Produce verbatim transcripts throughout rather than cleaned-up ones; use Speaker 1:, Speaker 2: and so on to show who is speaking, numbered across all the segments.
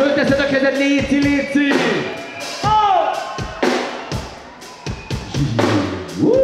Speaker 1: fölteszed a kezed, léci, léci! Oh! Woo!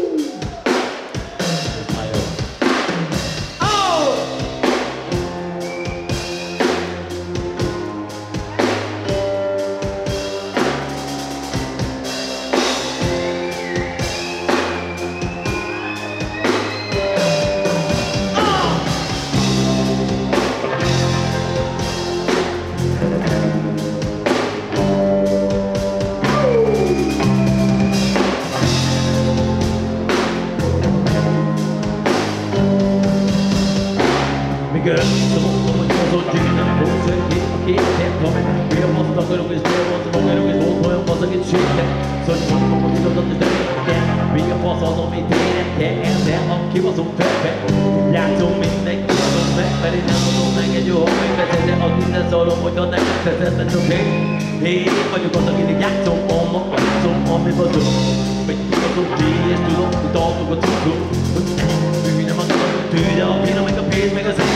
Speaker 1: Girl, så måste man gå så dyna på sig hit och hit hem kommer. Vi har måste ta för och spela och så många och så på jag måste get shit. Så jag måste komma till att det är. Vi har fått så som i tiden. Det är det och kiva som peppe. Jag som min näck som med för det är så länge jag har mig med det och det så då och jag näck så det är okej. Hej, vad du kommer till jag som om och som om vi var då. Men jag så det är du då då och gå till. Vi när man går till jag och hela mig kapet med sig.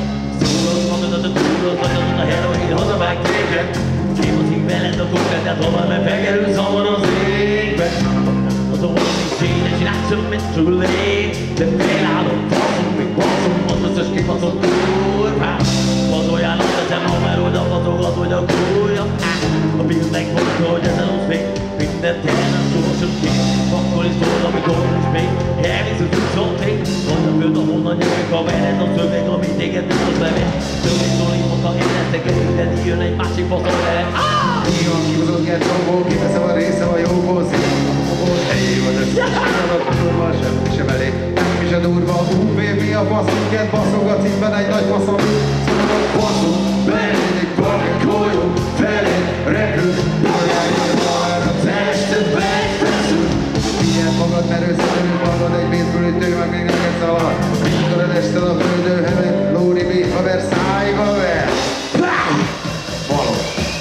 Speaker 1: Io tu che da trova me perché non sono sempre non sono vicine ci lascio metto lì te pela non posso mi posso mondo se schifo sono curva quando io non c'è numero dopo tu lo tu lo curio ho più dai quando io non sei in the terra tu so che poco li solo mi conosci e mi su tutto te quando vedo uno di quei come non so che come ti che tu sai tu mi sono in modo in te che ti io nei passi posso vedere
Speaker 2: Io kiúzott gettóból, kiveszem a részem a jóból, szépen a helyével, de szépen a turban semmi sem elég. Nem is a durva, ú, baby, a basszunket baszogat szívben egy nagy baszom. Szóval a baszom, belédik valami golyó, felé repül, járjál már a testedbe egy feszül. Figyeld magad, mert összetörül magad egy bézbülítő, meg még neked szalad. Mikor a tested a földön hevet, lóri bék, haver, szájba ver. Valós.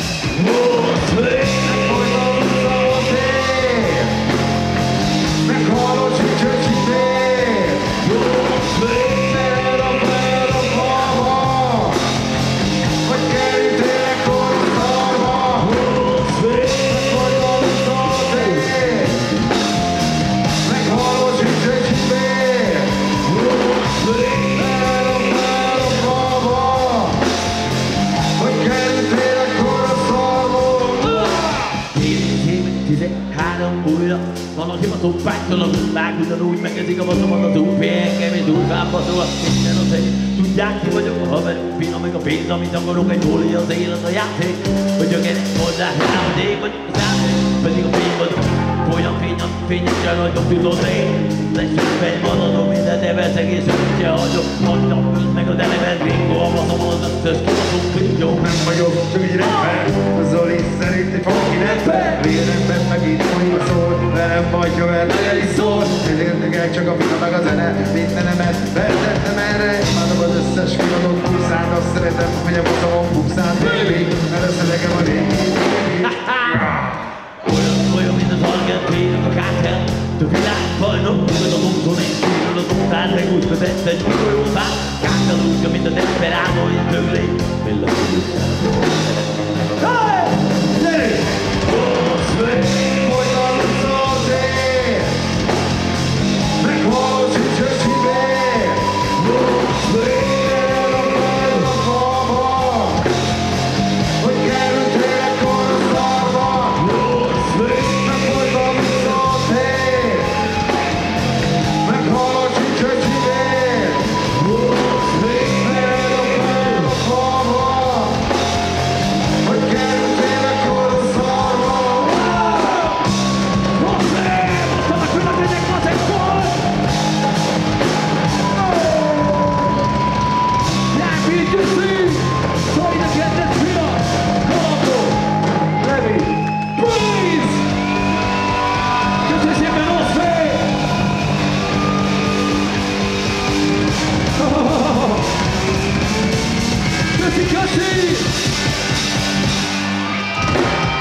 Speaker 1: Vannak hivató pálytól meg ugyanúgy megkezik a baszomat az új engem és új vámbaszol a minden az egy. Tudják ki vagyok a haverok, fina meg a pénz, amit akarok, egy góli az élet a játék. Hogy a gerek hozzá, elmedék vagyok a szándék, pedig a fény vagyok. Olyan fény, a fényekkel nagyobb tudod én. Lesz fegy maradok, mindent eveszek és úgyja hagyok. Hagytam őt meg az eleven ringó, a baszom az összes kibaszom klingyó.
Speaker 2: Nem vagyok ügyrekben, a Zoli szerint egy foki nepper. Vélemben megint mondja szól, de nem bajtja, mert el is szól. Ez érdekel csak a fina meg a zene, mindenemet feltettem erre. Imádom az összes fiadok buszát, azt szeretem, hogy a baszom buszát, baby, mert összedegem a régi.
Speaker 1: Olyan, olyan, mint az argentinok a kártel. Több világbajnok, tudod a úton és kívül az után, meg úgy vezet egy golyózát. Kártel úgy, mint a desperado, és tőlé villankodik után. Hey! Gyere! Most meg!
Speaker 2: Folyton szóltél! Megvalósíts a csibér!
Speaker 1: Most meg!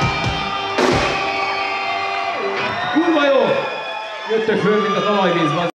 Speaker 1: Kurva jó! Jöttök föl, mint a talajvízban.